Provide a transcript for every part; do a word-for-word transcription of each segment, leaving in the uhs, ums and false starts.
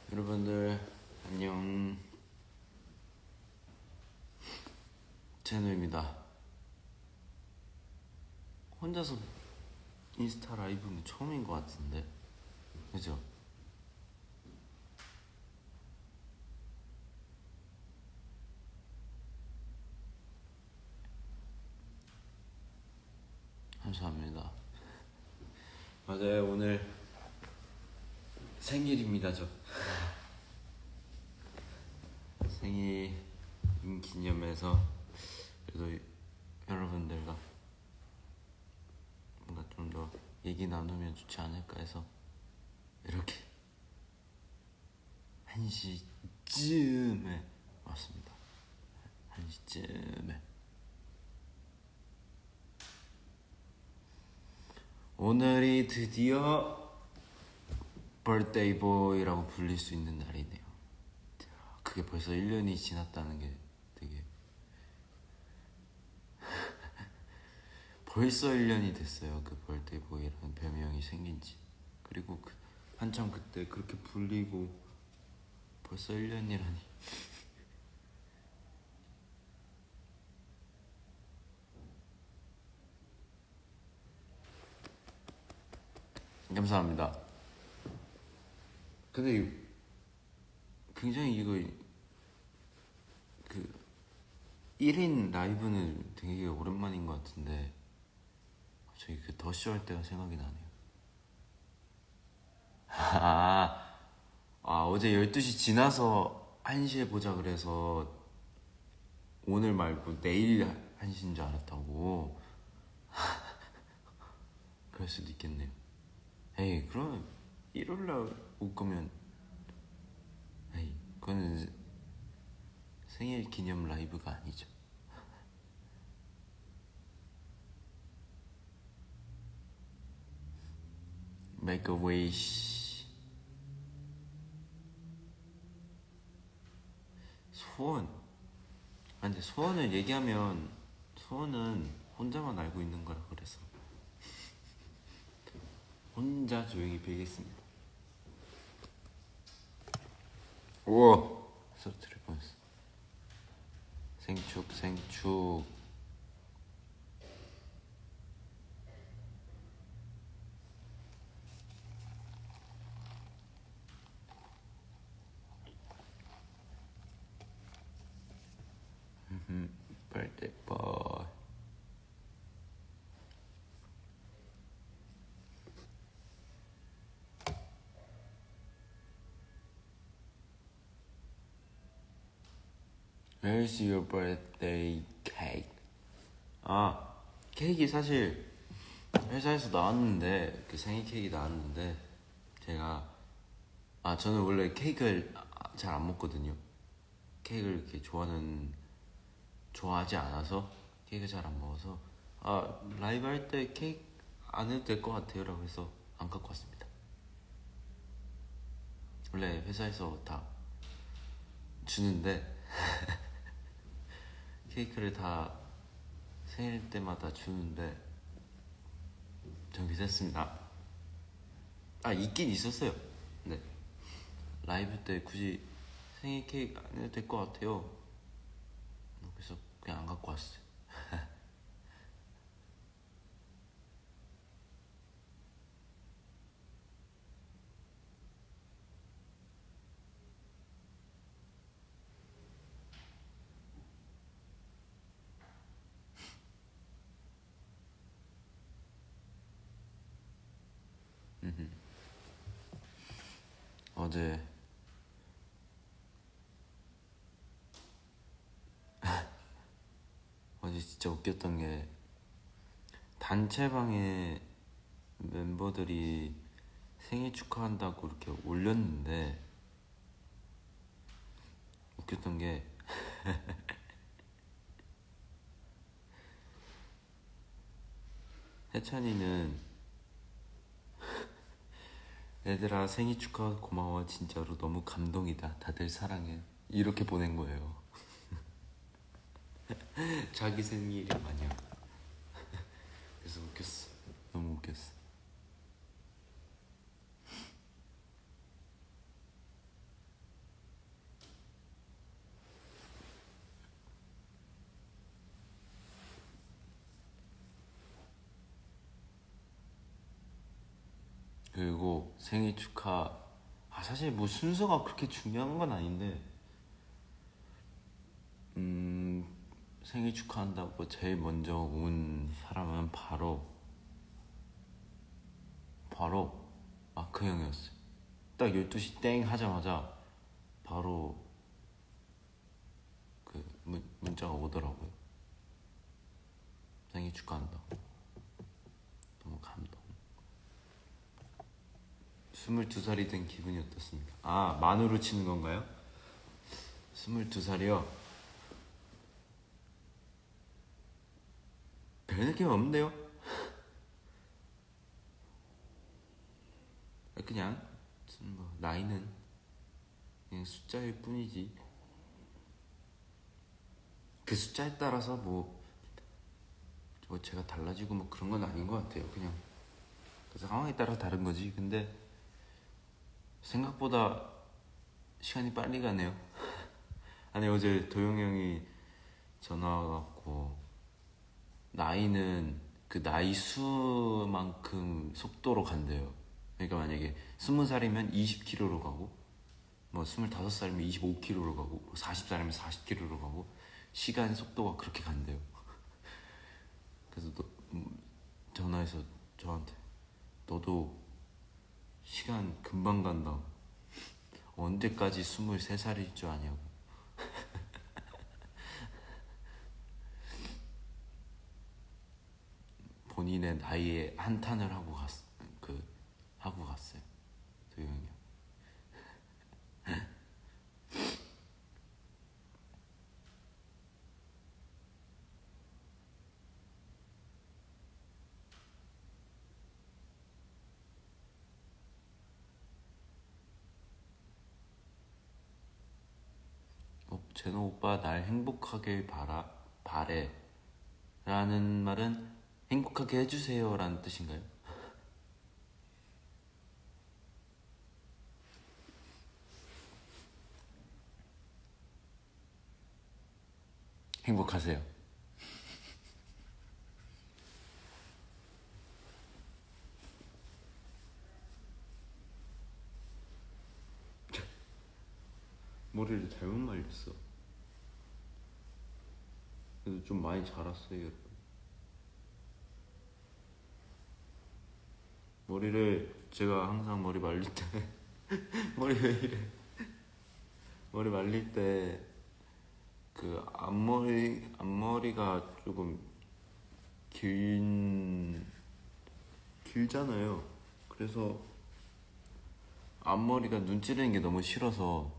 여러분들 안녕. 제노입니다. 혼자서 인스타 라이브는 처음인 것 같은데, 그죠? 감사합니다. 맞아요, 오늘 생일입니다. 저 생일인 기념해서 그래도 여러분들과 뭔가 좀 더 얘기 나누면 좋지 않을까 해서 이렇게 한 시쯤에 왔습니다. 한 시쯤에 오늘이 드디어 birthday boy라고 불릴 수 있는 날이네요. 그게 벌써 일 년이 지났다는 게 되게 벌써 일 년이 됐어요. 그 birthday boy라는 별명이 생긴지. 그리고 그 한참 그때 그렇게 불리고 벌써 일 년이라니. 감사합니다. 근데 굉장히 이거 그 일 인 라이브는 되게 오랜만인 것 같은데 갑자기 그 더쇼 할 때가 생각이 나네요. 아, 아 어제 열두 시 지나서 한 시에 보자 그래서 오늘 말고 내일 한 시인 줄 알았다고. 그럴 수도 있겠네요. 에이, 그럼 일요일날 올 거면 에이, 그거는 생일 기념 라이브가 아니죠. Make a wish. 소원. 아, 근데 소원을 얘기하면 소원은 혼자만 알고 있는 거라 그래서 혼자 조용히 빌겠습니다. 우와, 소리를 보냈어. 생축 생축. birthday boy. Where's your birthday cake? 아, 케이크 사실 회사에서 나왔는데 그 생일 케이크 나왔는데 제가 아 저는 원래 케이크를 잘 안 먹거든요. 케이크를 이렇게 좋아하는 좋아하지 않아서 케이크 잘 안 먹어서 아 라이브 할 때 케이크 안 해도 될 것 같아요라고 해서 안 갖고 왔습니다. 원래 회사에서 다 주는데 케이크를 다 생일 때마다 주는데 준비했습니다. 아 있긴 있었어요. 네, 라이브 때 굳이 생일 케이크 안 해도 될 것 같아요. 그래서 그냥 안 갖고 왔어요. 어제 어제 진짜 웃겼던 게 단체방에 멤버들이 생일 축하한다고 이렇게 올렸는데 웃겼던 게 해찬이는 얘들아 생일 축하 고마워 진짜로 너무 감동이다 다들 사랑해 이렇게 보낸 거예요. 자기 생일이 마냥. 그래서 웃겼어. 너무 웃겼어. 그리고 생일 축하. 아 사실 뭐 순서가 그렇게 중요한 건 아닌데, 음 생일 축하한다고 제일 먼저 온 사람은 바로 바로 아 그 형이었어요. 딱 열두 시 땡 하자마자 바로 그 문, 문자가 오더라고요. 생일 축하한다고. 너무 감동. 스물두 살이 된 기분이 어떻습니까? 아 만으로 치는 건가요? 스물두 살이요? 별 느낌 없는데요? 그냥 뭐 나이는 그냥 숫자일 뿐이지. 그 숫자에 따라서 뭐, 뭐 제가 달라지고 뭐 그런 건 아닌 것 같아요. 그냥 그 상황에 따라 다른 거지. 근데 생각보다 시간이 빨리 가네요. 아니 어제 도영이 형이 전화 와갖고 나이는 그 나이 수만큼 속도로 간대요. 그러니까 만약에 스무 살이면 이십 킬로미터로 가고, 뭐 스물다섯 살이면 이십오 킬로미터로 가고, 뭐 마흔 살이면 사십 킬로미터로 가고, 시간 속도가 그렇게 간대요. 그래서 너, 음, 전화해서 저한테 너도 시간 금방 간다. 언제까지 스물세 살일 줄 아냐고. 본인의 나이에 한탄을 하고 갔, 그 하고 갔어요. 도영이 형. 어, 제노 오빠 날 행복하길 바라 바래 라는 말은 행복하게 해주세요 라는 뜻인가요? 행복하세요. 머리를 잘못 말렸어. 그래도 좀 많이 자랐어요, 여러분. 머리를 제가 항상 머리 말릴 때 머리 왜 이래? 머리 말릴 때 그 앞머리 앞머리가 조금 긴 길잖아요. 그래서 앞머리가 눈 찌르는 게 너무 싫어서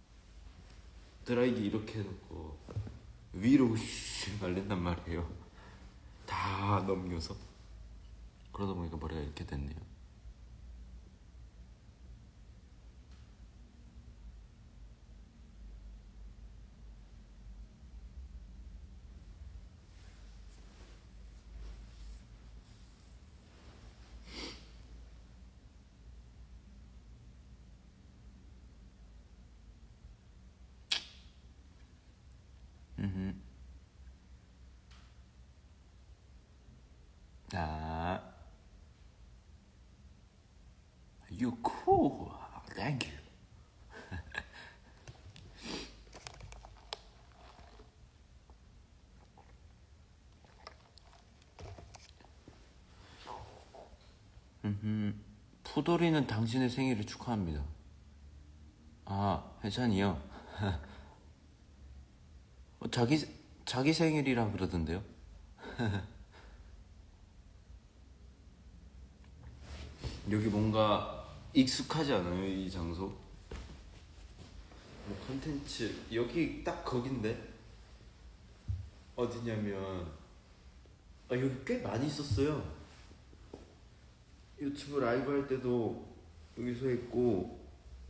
드라이기 이렇게 해놓고 위로 말린단 말이에요. 다 넘겨서. 그러다 보니까 머리가 이렇게 됐네요. 음. 아, you cool. Thank you. 음. 푸돌이는 당신의 생일을 축하합니다. 아, 혜찬이요? 어, 자기 자기 생일이라 그러던데요? 여기 뭔가 익숙하지 않아요, 이 장소? 뭐 컨텐츠 여기 딱 거긴데 어디냐면 아 여기 꽤 많이 있었어요. 유튜브 라이브 할 때도 여기서 했고,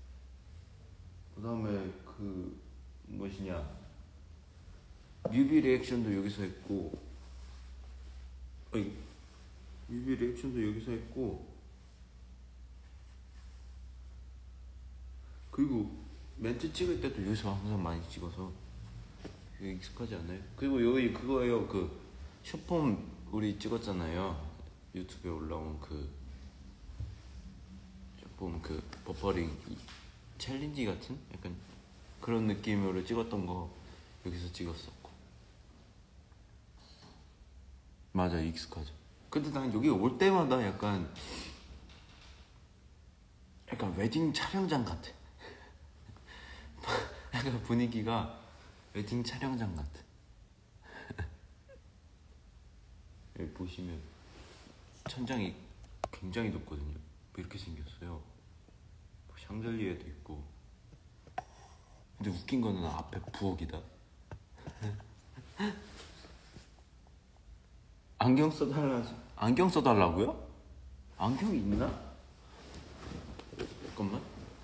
그 다음에 그 무엇이냐 뮤비 리액션도 여기서 했고, 아니 뮤비 리액션도 여기서 했고, 그리고 멘트 찍을 때도 여기서 항상 많이 찍어서 되게 익숙하지 않아요? 그리고 여기 그거예요. 그 숏폼 우리 찍었잖아요. 유튜브에 올라온 그 보면 그 버퍼링 챌린지 같은 약간 그런 느낌으로 찍었던 거 여기서 찍었었고. 맞아, 익숙하죠. 근데 난 여기 올 때마다 약간 약간 웨딩 촬영장 같아. 약간 분위기가 웨딩 촬영장 같아. 여기 보시면 천장이 굉장히 높거든요. 이렇게 생겼어요. 샹들리에도 있고. 근데 웃긴 거는 앞에 부엌이다. 안경 써달라. 안경 써달라고요? 안경이 있나? 잠깐만.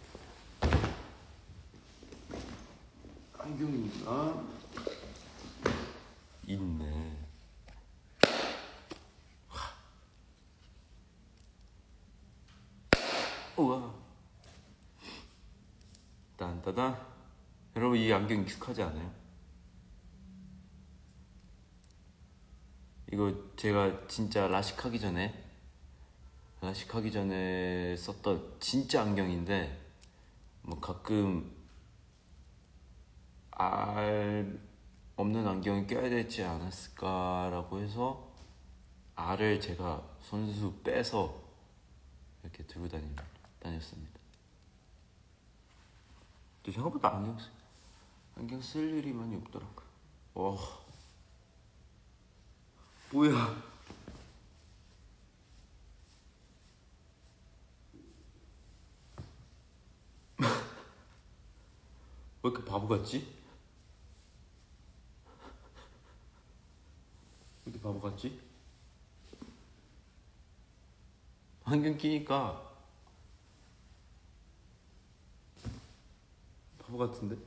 안경이 있나? 있네. 우와. 딴따단. 여러분 이 안경 익숙하지 않아요? 이거 제가 진짜 라식하기 전에 라식하기 전에 썼던 진짜 안경인데 뭐 가끔 알 없는 안경을 껴야 되지 않았을까라고 해서 알을 제가 손수 빼서 이렇게 들고 다니, 다녔습니다. 근데 생각보다 안경 쓰, 안경 쓸 일이 많이 없더라고요. 와, 뭐야? 왜 이렇게 바보 같지? 왜 이렇게 바보 같지? 안경 끼니까 바보 같은데?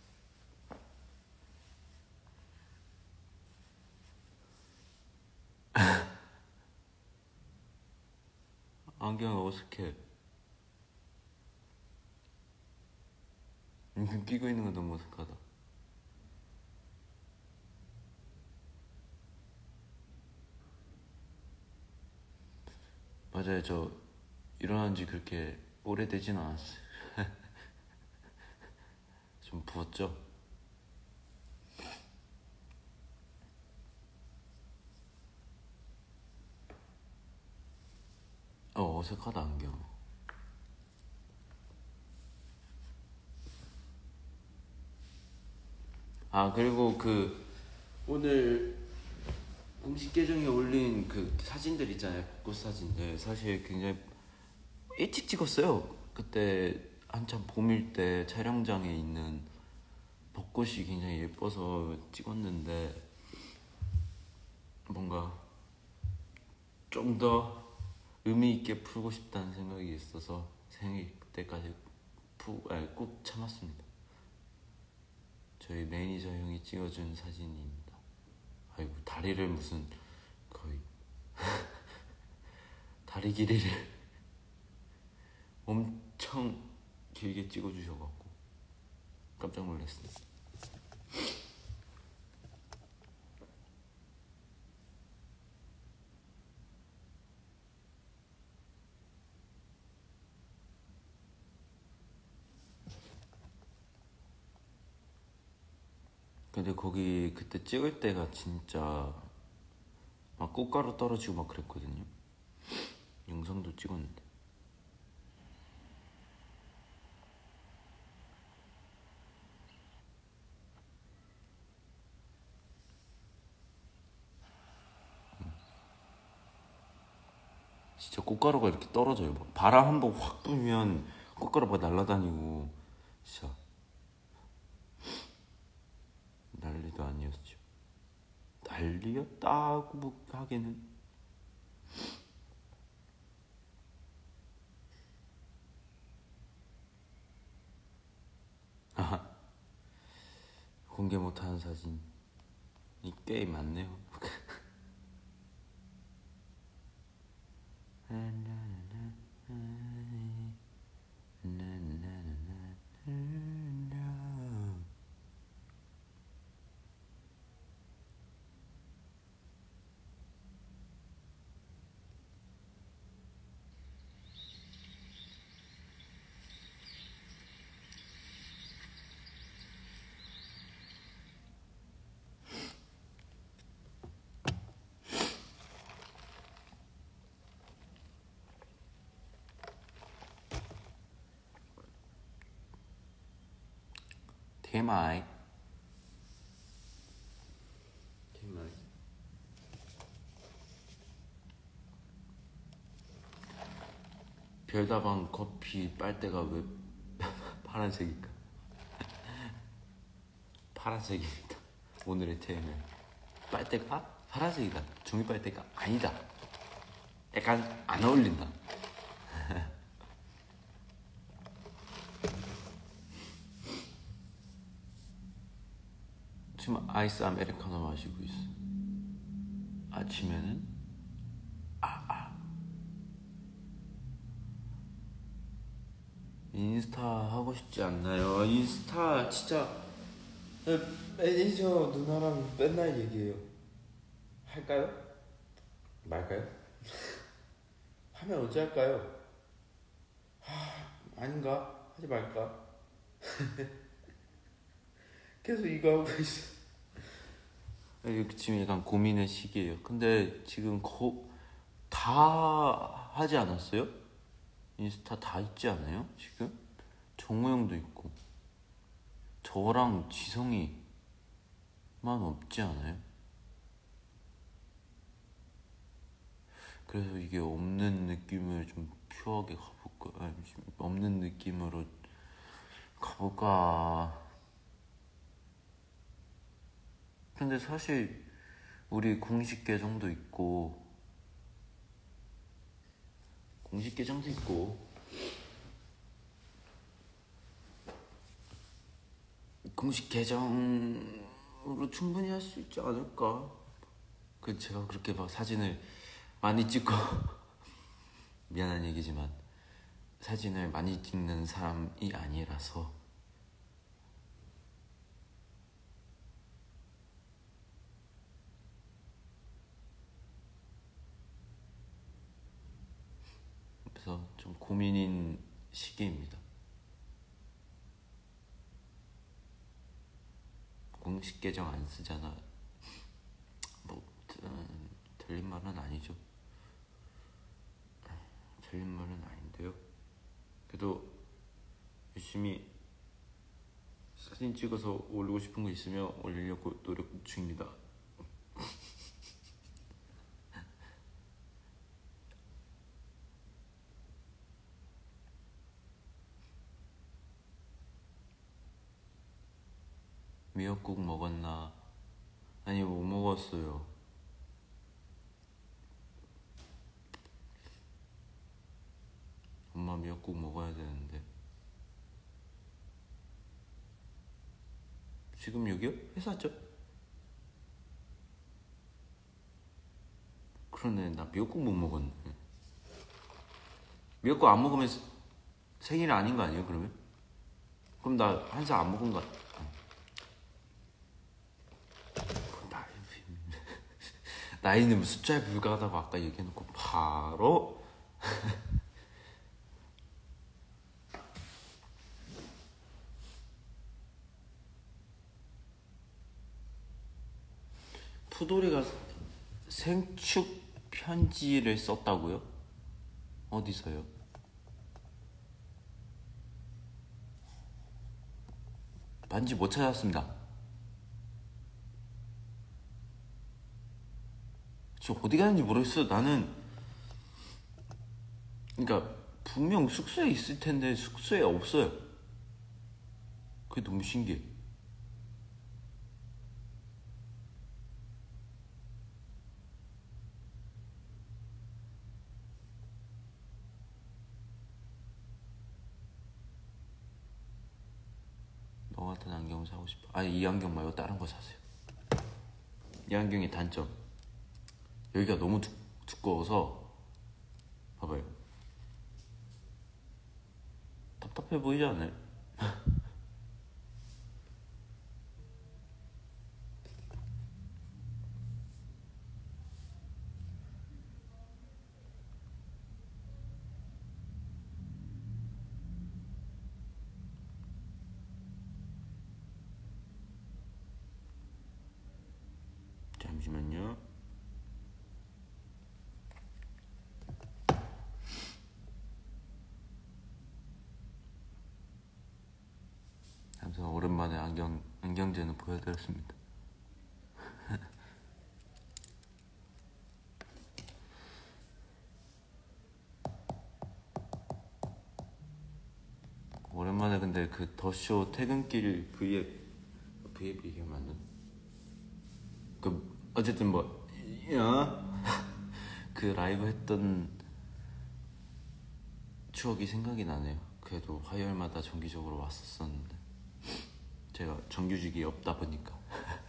안경 어색해. 안경 끼고 있는 건 너무 어색하다. 맞아요, 저 일어난 지 그렇게 오래되진 않았어요. 좀 부었죠? 어, 어색하다, 안경. 아, 그리고 그 오늘 공식 계정에 올린 그 사진들 있잖아요. 벚꽃 사진들. 사실 굉장히 일찍 찍었어요. 그때 한참 봄일 때 촬영장에 있는 벚꽃이 굉장히 예뻐서 찍었는데 뭔가 좀 더 의미 있게 풀고 싶다는 생각이 있어서 생일 때까지 푸, 아니, 꾹 참았습니다. 저희 매니저 형이 찍어준 사진입니다. 아이고, 다리를 무슨 거의 다리 길이를 엄청 길게 찍어주셔갖고 깜짝 놀랐습니다. 근데 거기 그때 찍을 때가 진짜 막 꽃가루 떨어지고 막 그랬거든요. 영상도 찍었는데. 진짜 꽃가루가 이렇게 떨어져요. 막 바람 한 번 확 불면 꽃가루가 날아다니고 진짜 난리도 아니었죠. 난리였다고 뭐 하기는. 아, 공개 못하는 사진이 꽤 많네요. 티엠아이. 티엠아이. 별다방 커피 빨대가 왜 파란색일까? 파란색입니다. 오늘의 티엠아이. 빨대가 파란색이다. 종이 빨대가 아니다. 약간 안 어울린다. 지금 아이스 아메리카노 마시고 있어. 아침에는 아, 아. 인스타 하고 싶지 않나요? 인스타 진짜 매니저 누나랑 맨날 얘기해요. 할까요? 말까요? 하면 어찌 할까요? 하, 아닌가? 하지 말까? 계속 이거 하고 있어. 지금 약간 고민의 시기예요. 근데 지금 거, 다 하지 않았어요? 인스타 다 있지 않아요? 지금? 정우 형도 있고 저랑 지성이만 없지 않아요? 그래서 이게 없는 느낌을 좀 퓨어하게 가볼까? 아니, 없는 느낌으로 가볼까? 근데 사실 우리 공식 계정도 있고 공식 계정도 있고 공식 계정으로 충분히 할 수 있지 않을까? 그 제가 그렇게 막 사진을 많이 찍고 미안한 얘기지만 사진을 많이 찍는 사람이 아니라서 그래서 좀 고민인 시기입니다. 공식 계정 안 쓰잖아. 뭐 음, 틀린 말은 아니죠. 틀린 말은 아닌데요. 그래도 열심히 사진 찍어서 올리고 싶은 거 있으면 올리려고 노력 중입니다. 미역국 먹었나? 아니 못 먹었어요. 엄마 미역국 먹어야 되는데. 지금 여기요? 회사죠? 그러네, 나 미역국 못 먹었네. 미역국 안 먹으면 생일 아닌 거 아니에요 그러면? 그럼 나 한 살 안 먹은 거 같아. 나이는 숫자에 불과하다고 아까 얘기해놓고 바로 푸도리가 생축 편지를 썼다고요? 어디서요? 반지 못 찾았습니다. 저 어디 가는지 모르겠어. 나는 그러니까 분명 숙소에 있을 텐데 숙소에 없어요. 그게 너무 신기해. 너 같은 안경 사고 싶어. 아니 이 안경 말고 다른 거 사세요. 이 안경의 단점, 여기가 너무 두, 두꺼워서 봐봐요. 답답해 보이지 않아요? 잠시만요. 그래서 오랜만에 안경 안경제는 보여드렸습니다. 오랜만에 근데 그 더쇼 퇴근길 V앱 V앱 이게 맞는? 그 어쨌든 뭐 야. 그 라이브 했던 추억이 생각이 나네요. 그래도 화요일마다 정기적으로 왔었었는데 제가 정규직이 없다 보니까.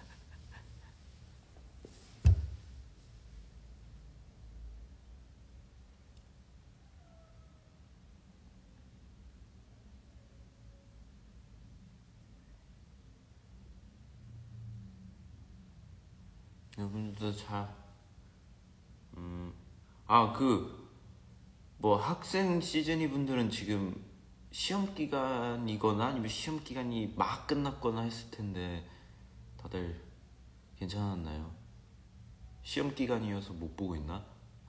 여러분들도 잘, 음, 아, 그, 뭐 학생 시즌이 분들은 지금 시험 기간이거나 아니면 시험 기간이 막 끝났거나 했을 텐데 다들 괜찮았나요? 시험 기간이어서 못 보고 있나?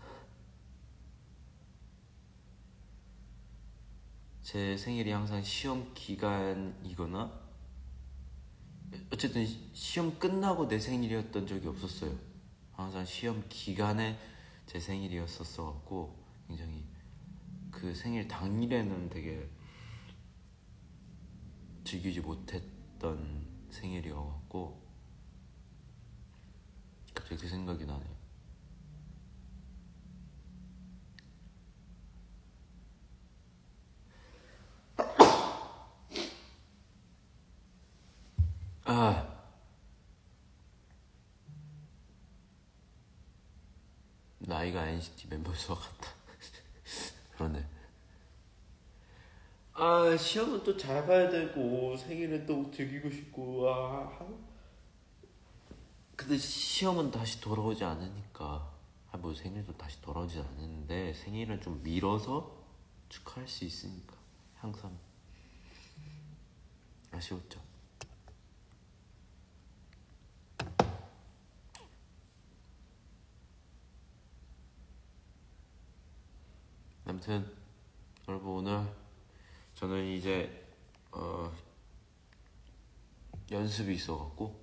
제 생일이 항상 시험 기간이거나 어쨌든 시험 끝나고 내 생일이었던 적이 없었어요. 항상 시험 기간에 제 생일이었었어 갖고 굉장히 그 생일 당일에는 되게 즐기지 못했던 생일이어갖고 갑자기 그 생각이 나네요. 아, 나이가 엔시티 멤버 수와 같다. 그러네. 아, 시험은 또 잘 봐야 되고 생일은 또 즐기고 싶고. 아, 근데 시험은 다시 돌아오지 않으니까. 아, 뭐 생일도 다시 돌아오지 않는데 생일은 좀 미뤄서 축하할 수 있으니까 항상 아쉬웠죠. 아무튼 여러분, 오늘 저는 이제 어, 연습이 있어갖고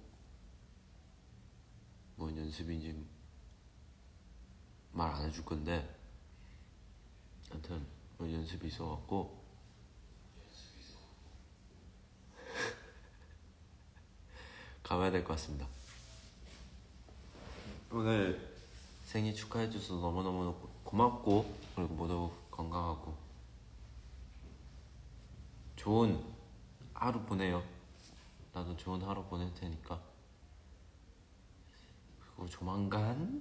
뭔 연습인지 말 안 해줄 건데, 아무튼 뭐 연습이 있어갖고 가봐야 될 것 같습니다. 오늘 생일 축하해줘서 너무너무 고맙고, 그리고 모두 건강하고 좋은 하루 보내요. 나도 좋은 하루 보낼 테니까. 그리고 조만간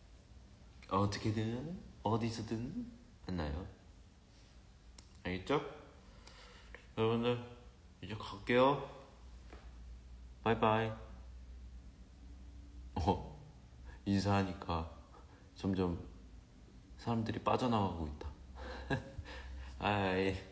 어떻게든 어디서든 만나요. 알겠죠? 여러분들 이제 갈게요. 바이바이. 어, 인사하니까 점점 사람들이 빠져나가고 있다. 아이.